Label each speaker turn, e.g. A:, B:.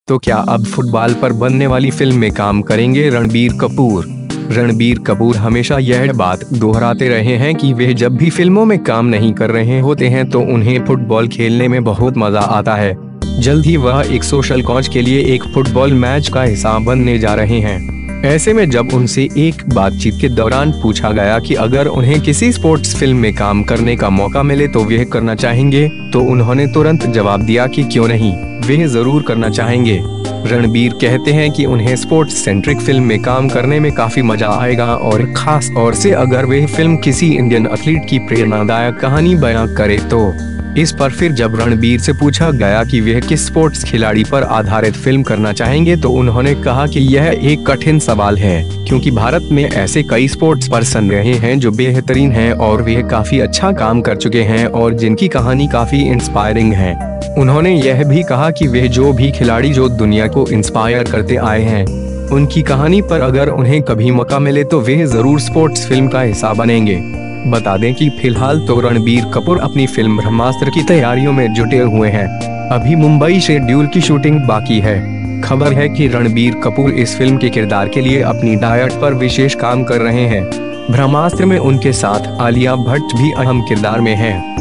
A: तो क्या अब फुटबॉल पर बनने वाली फिल्म में काम करेंगे रणबीर कपूर? रणबीर कपूर हमेशा यह बात दोहराते रहे हैं कि वे जब भी फिल्मों में काम नहीं कर रहे होते हैं तो उन्हें फुटबॉल खेलने में बहुत मजा आता है। जल्द ही वह एक सोशल कॉज के लिए एक फुटबॉल मैच का हिस्सा बनने जा रहे हैं। ऐसे में जब उनसे एक बातचीत के दौरान पूछा गया कि अगर उन्हें किसी स्पोर्ट्स फिल्म में काम करने का मौका मिले तो वे करना चाहेंगे, तो उन्होंने तुरंत जवाब दिया कि क्यों नहीं, वे जरूर करना चाहेंगे। रणबीर कहते हैं कि उन्हें स्पोर्ट्स सेंट्रिक फिल्म में काम करने में काफी मजा आएगा और खास तौर से अगर वे फिल्म किसी इंडियन एथलीट की प्रेरणादायक कहानी बयां करे तो। इस पर फिर जब रणबीर से पूछा गया कि वे किस स्पोर्ट्स खिलाड़ी पर आधारित फिल्म करना चाहेंगे तो उन्होंने कहा कि यह एक कठिन सवाल है, क्योंकि भारत में ऐसे कई स्पोर्ट्स पर्सन रहे हैं जो बेहतरीन हैं और वे काफी अच्छा काम कर चुके हैं और जिनकी कहानी काफी इंस्पायरिंग है। उन्होंने यह भी कहा कि वे जो भी खिलाड़ी जो दुनिया को इंस्पायर करते आए हैं, उनकी कहानी पर अगर उन्हें कभी मौका मिले तो वे जरूर स्पोर्ट्स फिल्म का हिस्सा बनेंगे। बता दें कि फिलहाल तो रणबीर कपूर अपनी फिल्म ब्रह्मास्त्र की तैयारियों में जुटे हुए हैं। अभी मुंबई शेड्यूल की शूटिंग बाकी है। खबर है कि रणबीर कपूर इस फिल्म के किरदार के लिए अपनी डाइट पर विशेष काम कर रहे हैं। ब्रह्मास्त्र में उनके साथ आलिया भट्ट भी अहम किरदार में है।